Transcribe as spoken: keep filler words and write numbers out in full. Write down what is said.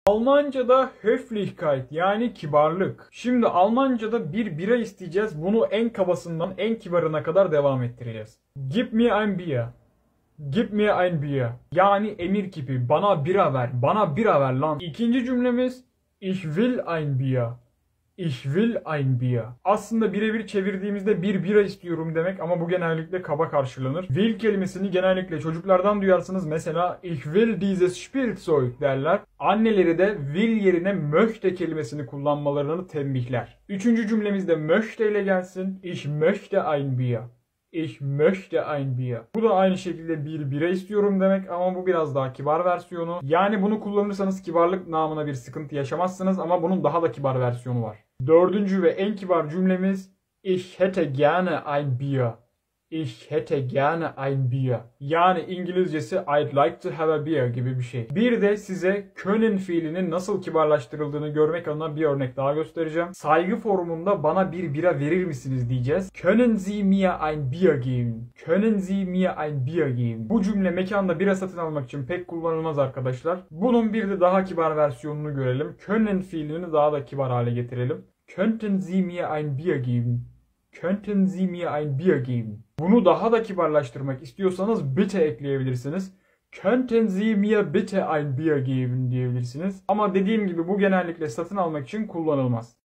Almanca'da Höflichkeit yani kibarlık. Şimdi Almanca'da bir bira isteyeceğiz. Bunu en kabasından en kibarına kadar devam ettireceğiz. Gib mir ein Bier. Gib mir ein Bier. Yani emir kipi. Bana bira ver. Bana bira ver lan. İkinci cümlemiz Ich will ein Bier. Ich will ein Bier. Aslında birebir çevirdiğimizde bir bira istiyorum demek ama bu genellikle kaba karşılanır. Will kelimesini genellikle çocuklardan duyarsınız. Mesela ich will dieses Spielzeug derler. Anneleri de will yerine möchte kelimesini kullanmalarını tembihler. Üçüncü cümlemizde möchte ile gelsin. Ich möchte ein Bier. Ich möchte ein Bier. Bu da aynı şekilde bir bira istiyorum demek ama bu biraz daha kibar versiyonu. Yani bunu kullanırsanız kibarlık namına bir sıkıntı yaşamazsınız ama bunun daha da kibar versiyonu var. Dördüncü ve en kibar cümlemiz Ich hätte gerne ein Bier. Ich hätte gerne ein Bier. Yani İngilizcesi I'd like to have a beer gibi bir şey. Bir de size können fiilinin nasıl kibarlaştırıldığını görmek adına bir örnek daha göstereceğim. Saygı formunda bana bir bira verir misiniz diyeceğiz. Können Sie mir ein Bier geben? Können Sie mir ein Bier geben? Bu cümle mekanda bira satın almak için pek kullanılmaz arkadaşlar. Bunun bir de daha kibar versiyonunu görelim. Können fiilini daha da kibar hale getirelim. Könnten Sie mir ein Bier geben? Könnten Sie mir ein Bier geben? Bunu daha da kibarlaştırmak istiyorsanız bitte ekleyebilirsiniz. Könnten Sie mir bitte ein Bier geben diyebilirsiniz. Ama dediğim gibi bu genellikle satın almak için kullanılmaz.